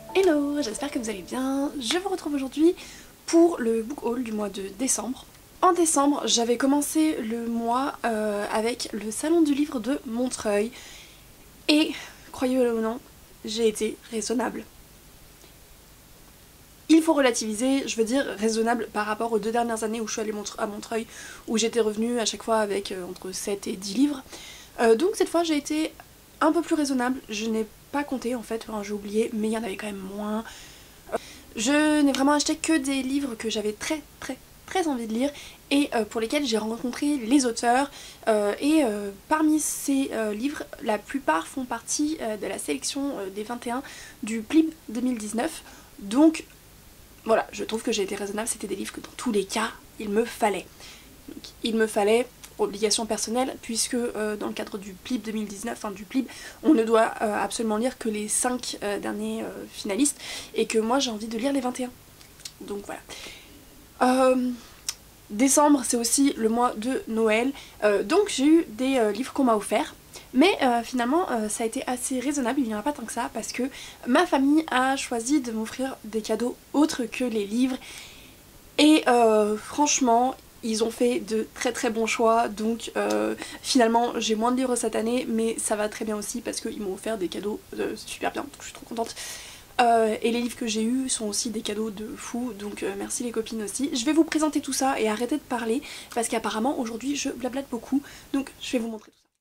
Hello, j'espère que vous allez bien. Je vous retrouve aujourd'hui pour le book haul du mois de décembre. En décembre, j'avais commencé le mois avec le salon du livre de Montreuil et, croyez-le ou non, j'ai été raisonnable. Il faut relativiser, je veux dire raisonnable par rapport aux 2 dernières années où je suis allée à Montreuil, où j'étais revenue à chaque fois avec entre 7 et 10 livres. Donc cette fois j'ai été un peu plus raisonnable, je n'ai pas compté en fait, enfin, j'ai oublié, mais il y en avait quand même moins. Je n'ai vraiment acheté que des livres que j'avais très envie de lire et pour lesquels j'ai rencontré les auteurs parmi ces livres, la plupart font partie de la sélection des 21 du PLIB 2019, donc voilà, je trouve que j'ai été raisonnable, c'était des livres que dans tous les cas il me fallait. Donc, il me fallait, obligation personnelle, puisque dans le cadre du PLIB 2019, enfin du PLIB, on ne doit absolument lire que les 5 derniers finalistes, et que moi j'ai envie de lire les 21. Donc voilà. Décembre, c'est aussi le mois de Noël, donc j'ai eu des livres qu'on m'a offerts. Mais finalement ça a été assez raisonnable, il n'y en a pas tant que ça, parce que ma famille a choisi de m'offrir des cadeaux autres que les livres. Et franchement, ils ont fait de très bons choix, donc finalement j'ai moins de livres cette année, mais ça va très bien aussi parce qu'ils m'ont offert des cadeaux super bien, donc je suis trop contente. Et les livres que j'ai eus sont aussi des cadeaux de fou, donc merci les copines aussi. Je vais vous présenter tout ça et arrêter de parler, parce qu'apparemment aujourd'hui je blablate beaucoup, donc je vais vous montrer tout ça.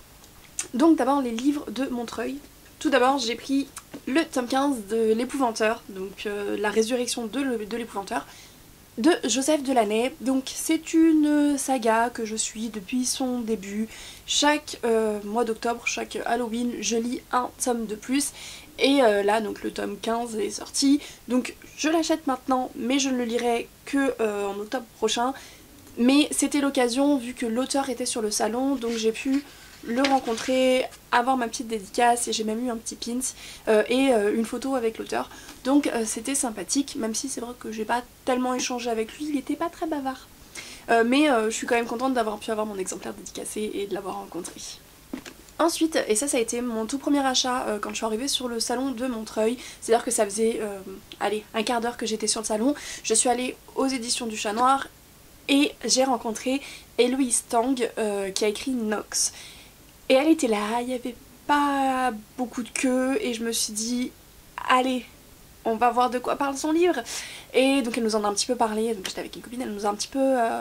Donc d'abord les livres de Montreuil. Tout d'abord j'ai pris le tome 15 de l'Épouvanteur, donc la résurrection de l'Épouvanteur, de Joseph Delaney. Donc c'est une saga que je suis depuis son début. Chaque mois d'octobre, chaque Halloween, je lis un tome de plus. Et là, donc le tome 15 est sorti. Donc je l'achète maintenant, mais je ne le lirai que en octobre prochain. Mais c'était l'occasion, vu que l'auteur était sur le salon, donc j'ai pu le rencontrer, avoir ma petite dédicace, et j'ai même eu un petit pins et une photo avec l'auteur. Donc c'était sympathique, même si c'est vrai que j'ai pas tellement échangé avec lui, il était pas très bavard. Mais je suis quand même contente d'avoir pu avoir mon exemplaire dédicacé et de l'avoir rencontré. Ensuite, et ça a été mon tout premier achat quand je suis arrivée sur le salon de Montreuil, c'est à dire que ça faisait allez, un quart d'heure que j'étais sur le salon, je suis allée aux éditions du Chat Noir et j'ai rencontré Héloïse Tang qui a écrit Nox. Et elle était là, il n'y avait pas beaucoup de queue et je me suis dit allez, on va voir de quoi parle son livre. Et donc elle nous en a un petit peu parlé, donc j'étais avec une copine, elle nous en a un petit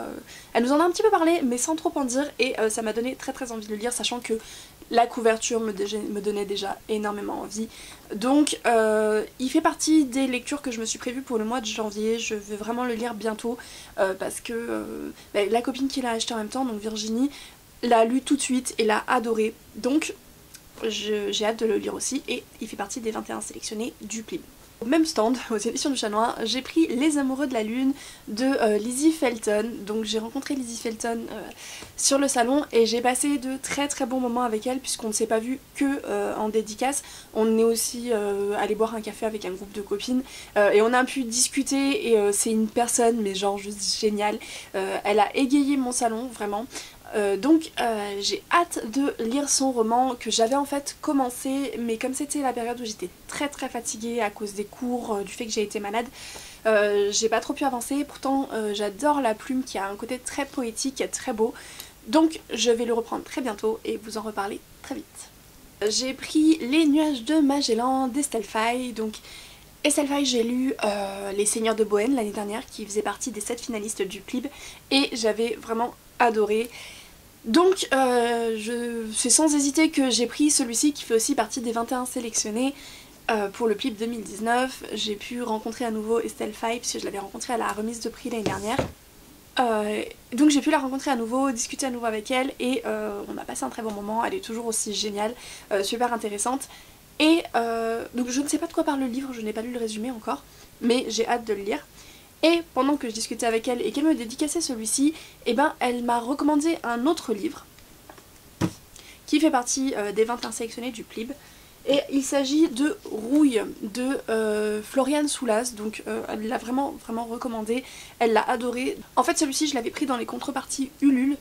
peu parlé, mais sans trop en dire, et ça m'a donné très envie de le lire, sachant que la couverture me donnait déjà énormément envie. Donc il fait partie des lectures que je me suis prévues pour le mois de janvier. Je vais vraiment le lire bientôt parce que la copine qui l'a acheté en même temps, donc Virginie, l'a lu tout de suite et l'a adoré. Donc j'ai hâte de le lire aussi, et il fait partie des 21 sélectionnés du PLIB. Au même stand, aux éditions du Chat Noir, j'ai pris Les Amoureux de la Lune de Lizzie Felton. Donc j'ai rencontré Lizzie Felton sur le salon et j'ai passé de très bons moments avec elle, puisqu'on ne s'est pas vu que en dédicace. On est aussi allé boire un café avec un groupe de copines et on a pu discuter, et c'est une personne mais genre juste géniale. Elle a égayé mon salon vraiment. Donc j'ai hâte de lire son roman que j'avais en fait commencé, mais comme c'était la période où j'étais très fatiguée à cause des cours, du fait que j'ai été malade, j'ai pas trop pu avancer. Pourtant j'adore la plume qui a un côté très poétique, qui est très beau, donc je vais le reprendre très bientôt et vous en reparler très vite. J'ai pris Les Nuages de Magellan d'Estelle Faye. Donc Estelle Faye, j'ai lu Les Seigneurs de Bohême l'année dernière, qui faisait partie des 7 finalistes du PLIB, et j'avais vraiment adoré. Donc c'est sans hésiter que j'ai pris celui-ci qui fait aussi partie des 21 sélectionnés pour le PLIB 2019. J'ai pu rencontrer à nouveau Estelle Faye puisque je l'avais rencontrée à la remise de prix l'année dernière. Donc j'ai pu la rencontrer à nouveau, discuter à nouveau avec elle, et on a passé un très bon moment. Elle est toujours aussi géniale, super intéressante. Et donc je ne sais pas de quoi parle le livre, je n'ai pas lu le résumé encore, mais j'ai hâte de le lire. Et pendant que je discutais avec elle et qu'elle me dédicaçait celui-ci, eh ben elle m'a recommandé un autre livre qui fait partie des 21 sélectionnés du PLIB. Et il s'agit de Rouille de Floriane Soulas. Donc elle l'a vraiment recommandé, elle l'a adoré. En fait celui-ci je l'avais pris dans les contreparties Ulule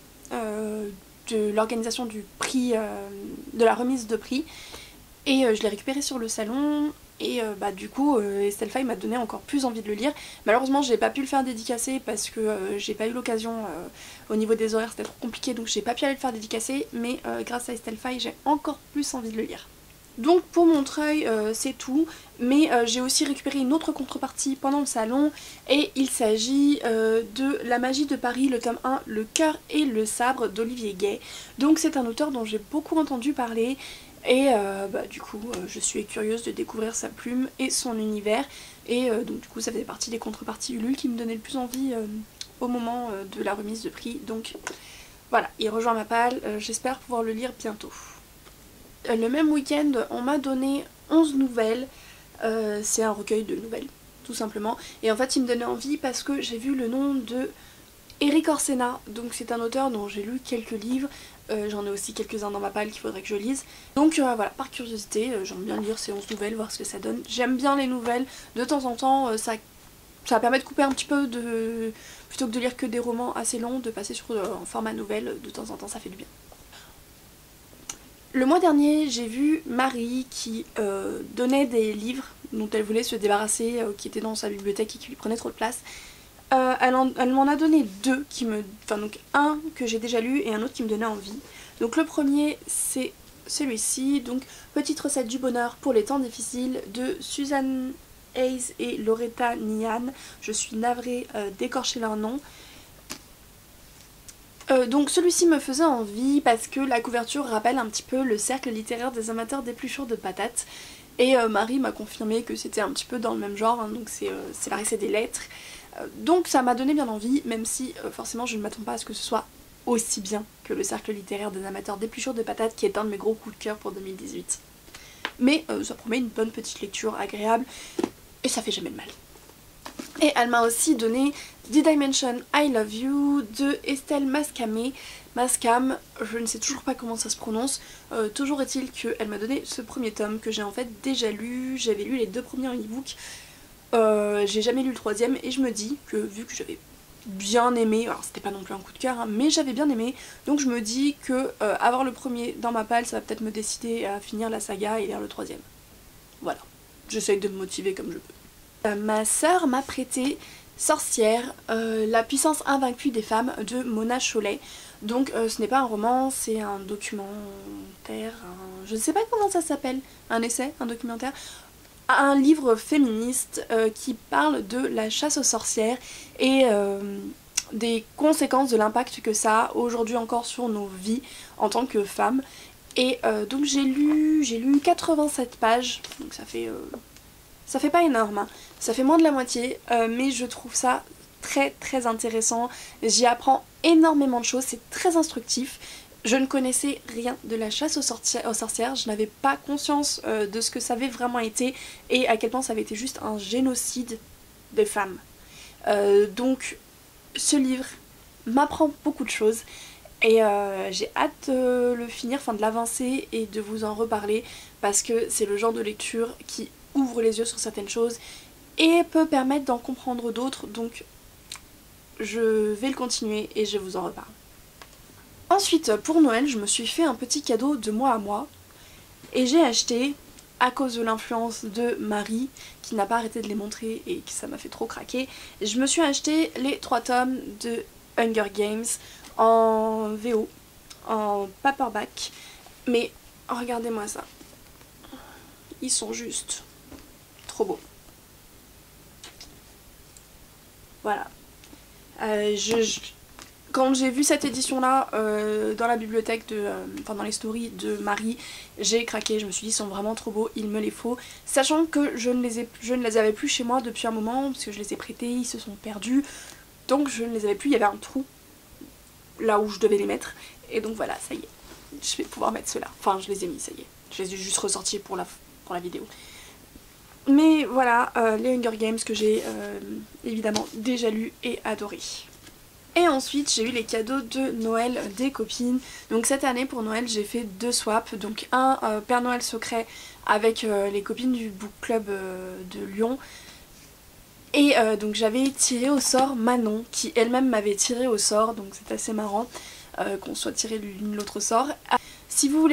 de l'organisation du prix, de la remise de prix. Et je l'ai récupéré sur le salon. Et bah du coup Estelle Faye m'a donné encore plus envie de le lire. Malheureusement j'ai pas pu le faire dédicacer parce que j'ai pas eu l'occasion, au niveau des horaires c'était trop compliqué, donc j'ai pas pu aller le faire dédicacer, mais grâce à Estelle Faye j'ai encore plus envie de le lire. Donc pour Montreuil c'est tout, mais j'ai aussi récupéré une autre contrepartie pendant le salon, et il s'agit de La magie de Paris, le tome 1, Le cœur et le sabre d'Olivier Gay. Donc c'est un auteur dont j'ai beaucoup entendu parler, et bah, du coup je suis curieuse de découvrir sa plume et son univers, et donc du coup ça faisait partie des contreparties Ulule qui me donnaient le plus envie au moment de la remise de prix. Donc voilà, il rejoint ma palle, j'espère pouvoir le lire bientôt. Le même week-end on m'a donné 11 nouvelles, c'est un recueil de nouvelles tout simplement, et en fait il me donnait envie parce que j'ai vu le nom de Erik Orsena, donc c'est un auteur dont j'ai lu quelques livres, j'en ai aussi quelques-uns dans ma palle qu'il faudrait que je lise. Donc voilà, par curiosité, j'aime bien lire ces 11 nouvelles, voir ce que ça donne. J'aime bien les nouvelles, de temps en temps ça permet de couper un petit peu, plutôt que de lire que des romans assez longs, de passer sur un format nouvelle, de temps en temps ça fait du bien. Le mois dernier j'ai vu Marie qui donnait des livres dont elle voulait se débarrasser, qui étaient dans sa bibliothèque et qui lui prenaient trop de place. Elle m'en a donné deux donc un que j'ai déjà lu et un autre qui me donnait envie. Donc le premier c'est celui-ci, donc Petite recette du bonheur pour les temps difficiles de Suzanne Hayes et Loretta Nian. Je suis navrée d'écorcher leur nom. Donc celui-ci me faisait envie parce que la couverture rappelle un petit peu le cercle littéraire des amateurs d'épluchures de patates. Et Marie m'a confirmé que c'était un petit peu dans le même genre, hein, donc c'est pareil, c'est des lettres. Donc ça m'a donné bien envie, même si forcément je ne m'attends pas à ce que ce soit aussi bien que le cercle littéraire des amateurs d'épluchures de patates, qui est un de mes gros coups de cœur pour 2018. Mais ça promet une bonne petite lecture agréable, et ça fait jamais de mal. Et elle m'a aussi donné D-Dimension I Love You de Estelle Mascamé. Mascam, je ne sais toujours pas comment ça se prononce, toujours est-il qu'elle m'a donné ce premier tome que j'ai en fait déjà lu. J'avais lu les deux premiers en e-book, j'ai jamais lu le troisième, et je me dis que vu que j'avais bien aimé, alors c'était pas non plus un coup de cœur, hein, mais j'avais bien aimé, donc je me dis que avoir le premier dans ma palle ça va peut-être me décider à finir la saga et lire le troisième. Voilà, j'essaye de me motiver comme je peux. Ma sœur m'a prêté Sorcière, la puissance invaincue des femmes de Mona Chollet. Donc ce n'est pas un roman, c'est un documentaire, je ne sais pas comment ça s'appelle, un essai, un documentaire, un livre féministe qui parle de la chasse aux sorcières et des conséquences de l'impact que ça a aujourd'hui encore sur nos vies en tant que femmes. Et donc j'ai lu 87 pages, donc ça fait pas énorme, hein. Ça fait moins de la moitié, mais je trouve ça très très intéressant. J'y apprends énormément de choses, c'est très instructif. Je ne connaissais rien de la chasse aux sorcières, je n'avais pas conscience de ce que ça avait vraiment été et à quel point ça avait été juste un génocide des femmes. Donc ce livre m'apprend beaucoup de choses et j'ai hâte de le finir, enfin de l'avancer et de vous en reparler, parce que c'est le genre de lecture qui ouvre les yeux sur certaines choses et peut permettre d'en comprendre d'autres, donc je vais le continuer et je vous en reparle. Ensuite, pour Noël, je me suis fait un petit cadeau de moi à moi et j'ai acheté, à cause de l'influence de Marie, qui n'a pas arrêté de les montrer et que ça m'a fait trop craquer, je me suis acheté les 3 tomes de Hunger Games en VO, en paperback, mais regardez-moi ça, ils sont juste trop beaux. Voilà. Quand j'ai vu cette édition là dans la bibliothèque, enfin dans les stories de Marie, j'ai craqué, je me suis dit ils sont vraiment trop beaux, il me les faut. Sachant que je ne les avais plus chez moi depuis un moment, parce que je les ai prêtés, ils se sont perdus. Donc je ne les avais plus, il y avait un trou là où je devais les mettre. Et donc voilà, ça y est, je vais pouvoir mettre ceux-là. Enfin je les ai mis, ça y est. Je les ai juste ressortis pour la vidéo. Mais voilà, les Hunger Games que j'ai évidemment déjà lu et adoré. Et ensuite j'ai eu les cadeaux de Noël des copines. Donc cette année pour Noël j'ai fait 2 swaps. Donc un Père Noël secret avec les copines du book club de Lyon. Et donc j'avais tiré au sort Manon qui elle-même m'avait tiré au sort. Donc c'est assez marrant qu'on soit tiré l'une l'autre sort. Si vous voulez voir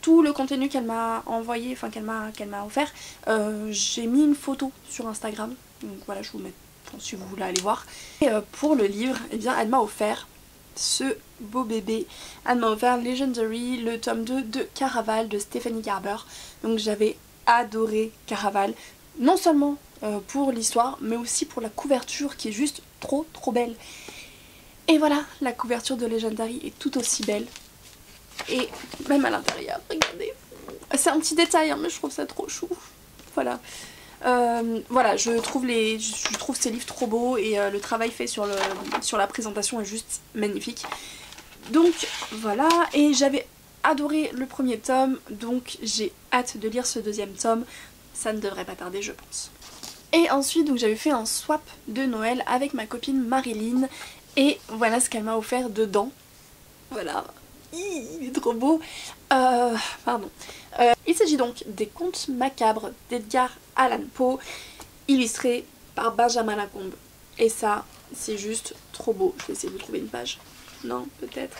tout le contenu qu'elle m'a envoyé, enfin qu'elle m'a offert, j'ai mis une photo sur Instagram. Donc voilà, je vous mets si vous voulez aller voir. Et pour le livre, eh bien elle m'a offert ce beau bébé. Elle m'a offert Legendary, le tome 2 de Caraval de Stephanie Garber. Donc j'avais adoré Caraval, non seulement pour l'histoire, mais aussi pour la couverture qui est juste trop belle. Et voilà, la couverture de Legendary est tout aussi belle. Et même à l'intérieur, regardez. C'est un petit détail, hein, mais je trouve ça trop chou. Voilà. Voilà, je trouve ces livres trop beaux et le travail fait sur la présentation est juste magnifique. Donc voilà, et j'avais adoré le premier tome, donc j'ai hâte de lire ce deuxième tome. Ça ne devrait pas tarder, je pense. Et ensuite, donc j'avais fait un swap de Noël avec ma copine Marilyn. Et voilà ce qu'elle m'a offert dedans. Voilà. Il est trop beau. Pardon. Il s'agit donc des Contes macabres d'Edgar Allan Poe, illustrés par Benjamin Lacombe. Et ça, c'est juste trop beau. Je vais essayer de trouver une page. Non, peut-être.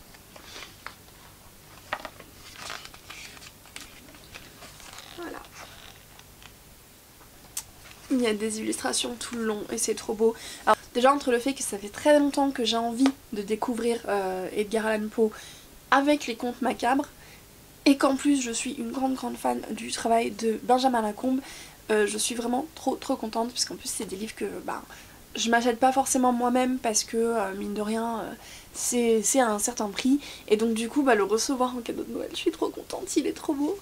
Voilà. Il y a des illustrations tout le long et c'est trop beau. Alors, déjà entre le fait que ça fait très longtemps que j'ai envie de découvrir Edgar Allan Poe avec les contes macabres, et qu'en plus je suis une grande fan du travail de Benjamin Lacombe, je suis vraiment trop contente, puisqu'en plus c'est des livres que je m'achète pas forcément moi-même parce que mine de rien c'est à un certain prix, et donc du coup le recevoir en cadeau de Noël, je suis trop contente, il est trop beau.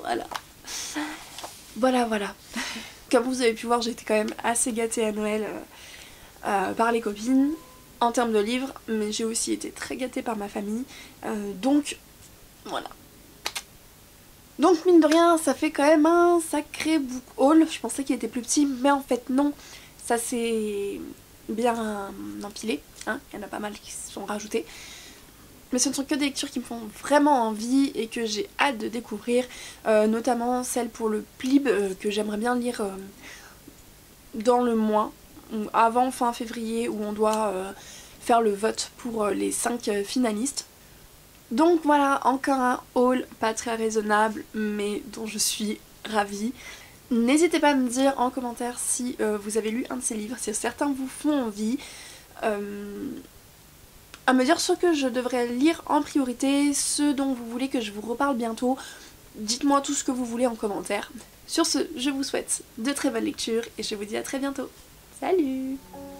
Voilà. Comme vous avez pu voir, j'ai été quand même assez gâtée à Noël par les copines en termes de livres, mais j'ai aussi été très gâtée par ma famille, donc voilà. Donc mine de rien, ça fait quand même un sacré book haul. Je pensais qu'il était plus petit, mais en fait non, ça s'est bien empilé, hein. Il y en a pas mal qui se sont rajoutés. Mais ce ne sont que des lectures qui me font vraiment envie et que j'ai hâte de découvrir, notamment celle pour le PLIB que j'aimerais bien lire dans le mois, avant fin février, où on doit faire le vote pour les 5 finalistes. Donc voilà, encore un haul pas très raisonnable, mais dont je suis ravie. N'hésitez pas à me dire en commentaire si vous avez lu un de ces livres, si certains vous font envie. À me dire ce que je devrais lire en priorité, ce dont vous voulez que je vous reparle bientôt. Dites-moi tout ce que vous voulez en commentaire. Sur ce, je vous souhaite de très bonnes lectures et je vous dis à très bientôt. Salut!